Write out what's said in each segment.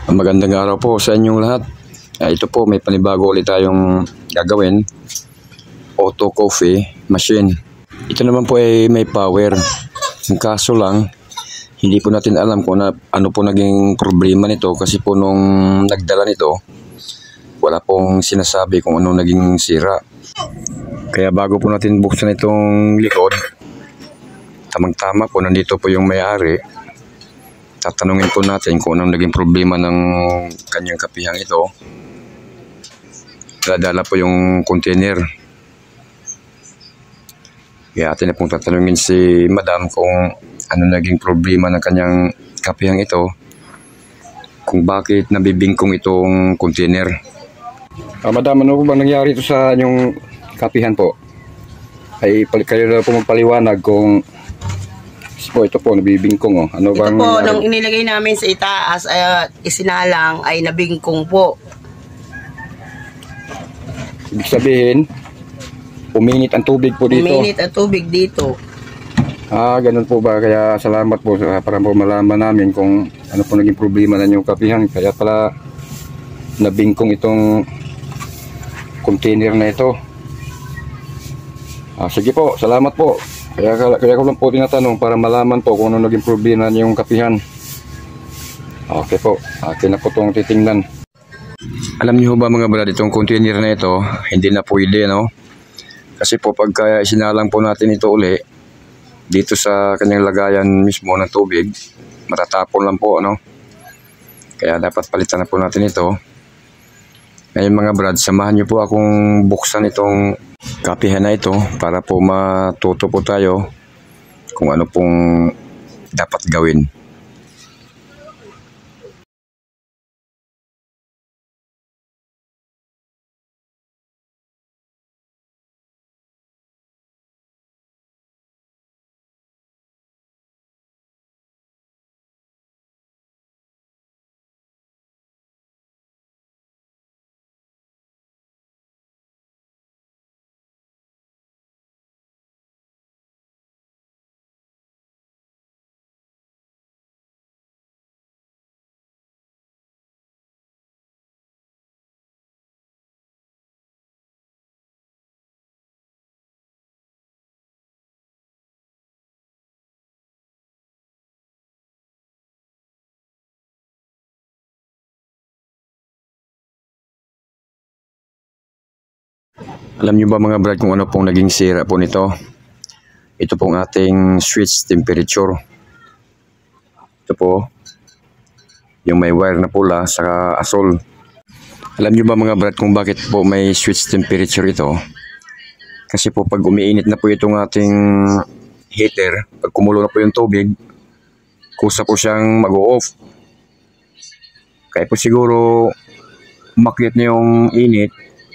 Magandang araw po sa inyong lahat. Ito po, may panibago ulit tayong gagawin. Auto coffee machine. Ito naman po ay may power. Ang kaso lang, hindi po natin alam kung ano po naging problema nito kasi po nung nagdala nito, wala pong sinasabi kung ano naging sira. Kaya bago po natin buksan itong likod, tamang-tama po nandito po yung may-ari. Tatanungin po natin kung anong naging problema ng kanyang kapihang ito. Dala po yung container. Kaya atin na pong tatanungin si Madam kung ano naging problema ng kanyang kapihang ito. Kung bakit nabibingkong itong container. Madam, ano po bang nangyari ito sa inyong kapihan po? Ay kayo na po magpaliwanag kung ito po, nabibingkong. Ano ito bang po, nung inilagay namin sa itaas, isinalang, ay nabingkong po. Ibig sabihin, uminit ang tubig po dito. Uminit ang tubig dito. Ganun po ba? Kaya salamat po para po malaman namin kung ano po naging problema na yung kapihan. Kaya pala nabingkong itong container na ito. Sige po, salamat po. Kaya ko lang po tinatanong para malaman po kung ano naging problema niyong kapihan. Okay po, akin na po itong titingnan. Alam niyo ba mga brad, itong container na ito, hindi na pwede, no? Kasi po pagka isinalang po natin ito uli, dito sa kanyang lagayan mismo ng tubig, matatapon lang po, no? Kaya dapat palitan na po natin ito. Ngayon mga brad, samahan niyo po akong buksan itong kapihan na ito para po matuto po tayo kung ano pong dapat gawin. Alam niyo ba mga brad kung ano pong naging sira po nito? Ito pong ating switch temperature. Ito po, yung may wire na pula sa asol. Alam niyo ba mga brad kung bakit po may switch temperature ito? Kasi po pag umiinit na po itong ating heater, pag kumulo na po yung tubig, kusa po siyang mag-o-off. Kaya po siguro umakyat na yung init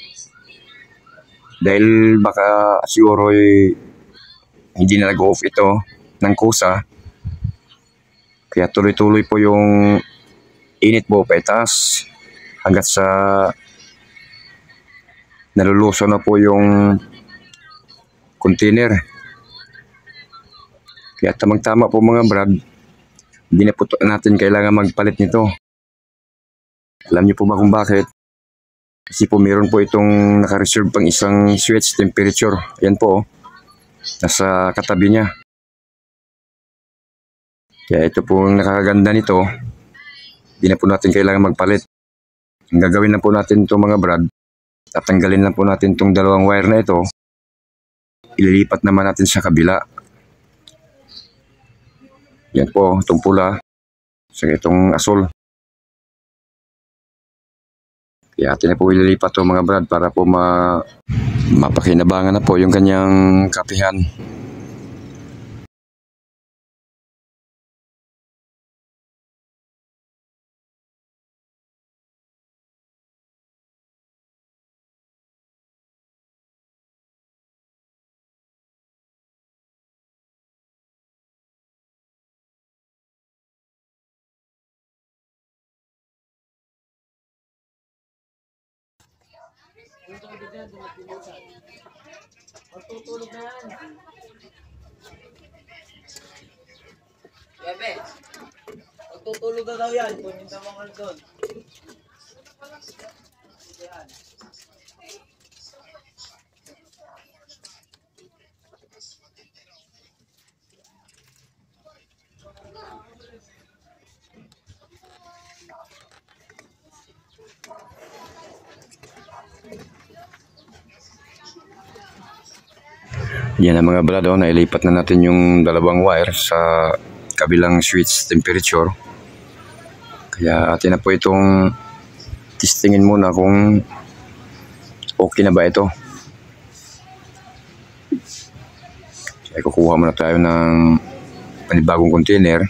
dahil baka siguro hindi na nag-off ito ng kusa. Kaya tuloy-tuloy po yung init po paitaas hanggat sa naluluso na po yung container. Kaya tamang-tama po mga brad, hindi na po natin kailangan magpalit nito. Alam niyo po ba kung bakit? Kasi po meron po itong naka-reserve pang isang switch temperature. Ayan po, nasa katabi niya. Kaya ito po ang nakakaganda nito. Hindi na po natin kailangan magpalit. Ang gagawin na po natin ito mga brad, tatanggalin lang po natin itong dalawang wire na ito. Ililipat naman natin sa kabila. Yan po, itong pula. So itong asol. Kaya atin na po ililipat ito mga brad para po mapakinabangan na po yung kanyang kapihan. Matutulog na yan. Bebe, Matutulog na daw yan. Kunin daw mga doon. Yan ang mga brad, oh, nailipat na natin yung dalawang wire sa kabilang switch temperature. Kaya atin na po itong testingin muna kung okay na ba ito. Kaya kukuha muna tayo ng panibagong container.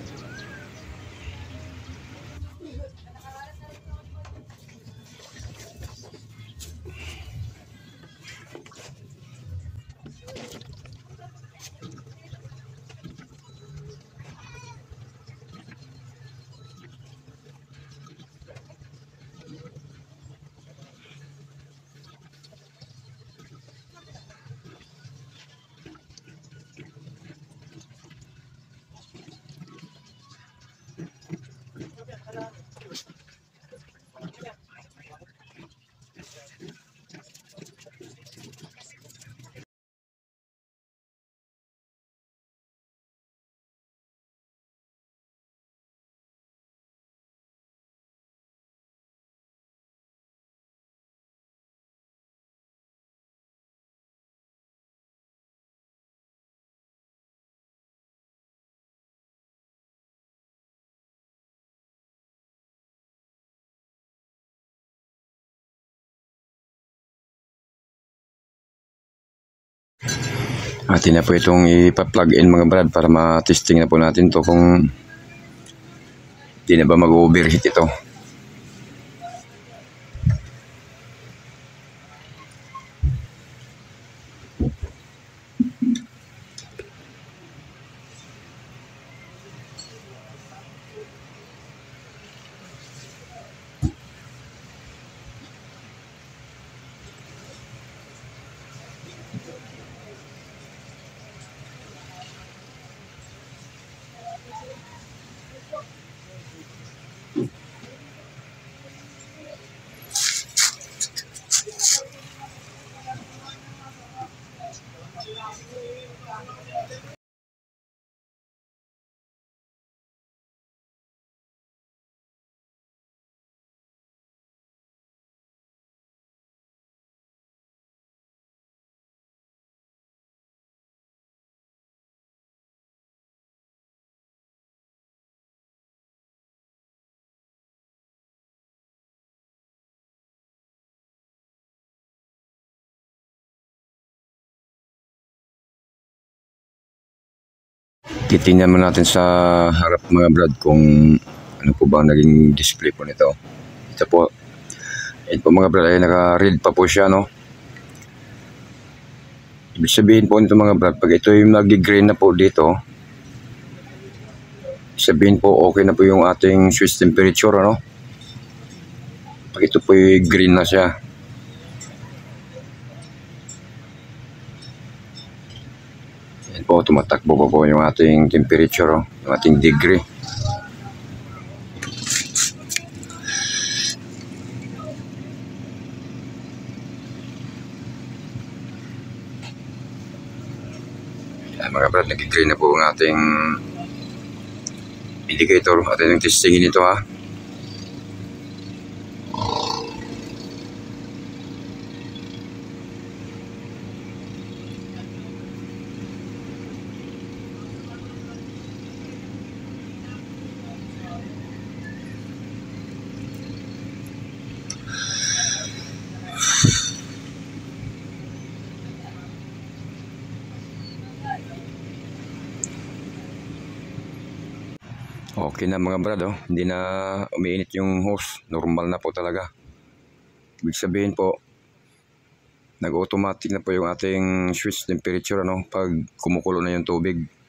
Atin na po itong ipa-plug in mga brad para ma-testing na po natin to kung di na ba mag-overheat ito. Titingnan mo natin sa harap mga brad kung ano po ba naging display po nito. Ito po. Ito po mga brad ay naka-red pa po siya, no? Ibig sabihin po nito mga brad, pag ito yung nag-green na po dito, sabihin po okay na po yung ating switch temperature, ano? Pag ito po yung green na siya. Yan po, tumatakbo pa po yung ating temperature, oh, yung ating degree. Yan mga brad, nag-green na po ang ating indicator. Atin yung testingin ito, ha. Okay na mga brad, oh. Hindi na umiinit yung hose. Normal na po talaga. Ibig sabihin po, nag-automatic na po yung ating switch temperature, ano, pag kumukulo na yung tubig.